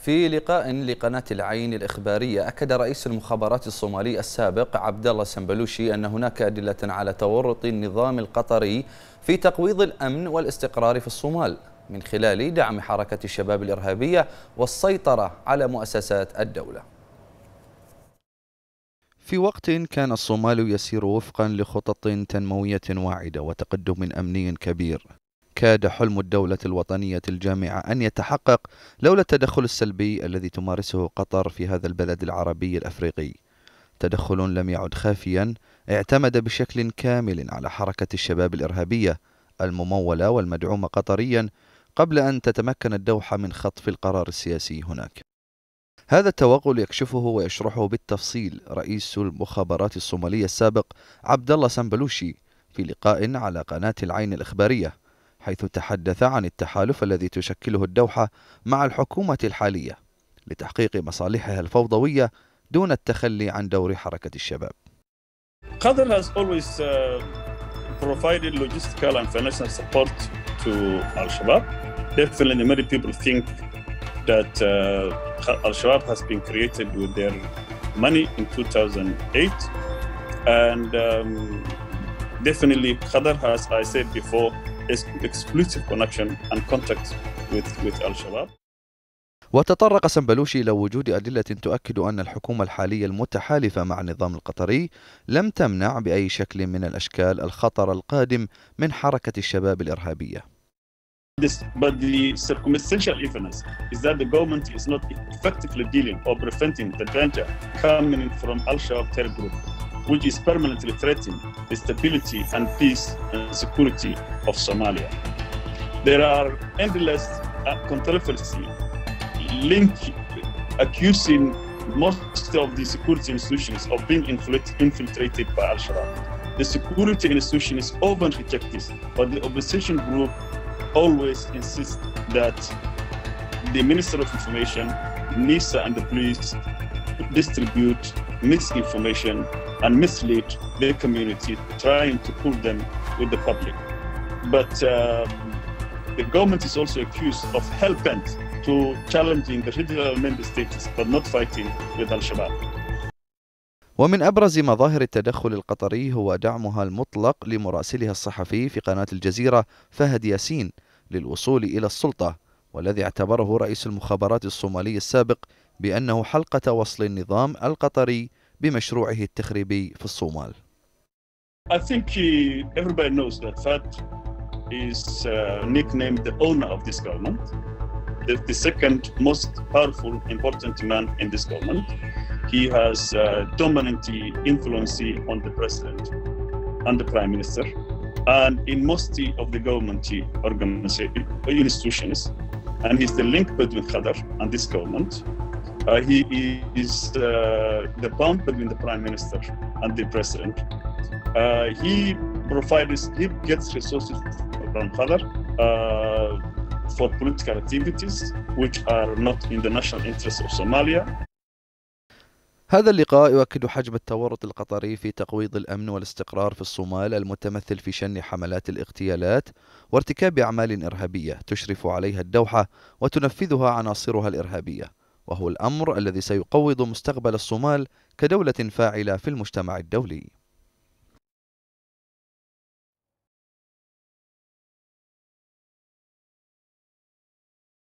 في لقاء لقناة العين الإخبارية، أكد رئيس المخابرات الصومالي السابق عبد الله سنبلوشي أن هناك أدلة على تورط النظام القطري في تقويض الأمن والاستقرار في الصومال من خلال دعم حركة الشباب الإرهابية والسيطرة على مؤسسات الدولة. في وقت كان الصومال يسير وفقا لخطط تنموية واعدة وتقدم أمني كبير، كاد حلم الدولة الوطنية الجامعة أن يتحقق لولا التدخل السلبي الذي تمارسه قطر في هذا البلد العربي الأفريقي. تدخل لم يعد خافيا، اعتمد بشكل كامل على حركة الشباب الإرهابية الممولة والمدعومة قطريا قبل أن تتمكن الدوحة من خطف القرار السياسي هناك. هذا التوغل يكشفه ويشرحه بالتفصيل رئيس المخابرات الصومالية السابق عبد الله سنبلوشي في لقاء على قناة العين الإخبارية، حيث تحدث عن التحالف الذي تشكله الدوحة مع الحكومة الحالية لتحقيق مصالحها الفوضوية دون التخلي عن دور حركة الشباب. Qatar has always provided logistical and financial support to Al-Shabaab. Definitely many people think that Al-Shabaab has been created with their money in 2008, and definitely Qatar has, I said before, exclusive connection and contact with Al-Shabaab. وتطرق سنبلوشي إلى وجود أدلة تؤكد أن الحكومة الحالية المتحالفة مع النظام القطري لم تمنع بأي شكل من الأشكال الخطر القادم من حركة الشباب الإرهابية. But the circumstantial evidence is that the government is not effectively dealing or preventing the danger coming from Al-Shabaab terror group, which is permanently threatening the stability and peace and security of Somalia. There are endless controversy accusing most of the security institutions of being infiltrated by Al-Shabaab. The security institution is often rejected, but the opposition group always insist that the Minister of Information, NISA, and the police distribute misinformation and mislead the community, trying to pull them with the public. But the government is also accused of hell-bent to challenging the regional member states, but not fighting with Al-Shabaab. ومن أبرز مظاهر التدخل القطري هو دعمها المطلق لمراسلها الصحفي في قناة الجزيرة فهد ياسين للوصول إلى السلطة، والذي اعتبره رئيس المخابرات الصومالي السابق بأنه حلقة وصل النظام القطري بمشروعه التخريبي في الصومال. I think everybody knows that Fahd is nicknamed the owner of this government, the second most powerful, important man in this government. He has dominant influence on the president and the prime minister, and in most of the government institutions, and he's the link between Qatar and this government. He is the bond between the prime minister and the president. He gets resources from Qatar for political activities which are not in the national interest of Somalia. هذا اللقاء يؤكد حجم التورط القطري في تقويض الأمن والاستقرار في الصومال، المتمثل في شن حملات الاغتيالات وارتكاب أعمال إرهابية تشرف عليها الدوحة وتنفذها عناصرها الإرهابية، وهو الأمر الذي سيقوض مستقبل الصومال كدولة فاعلة في المجتمع الدولي.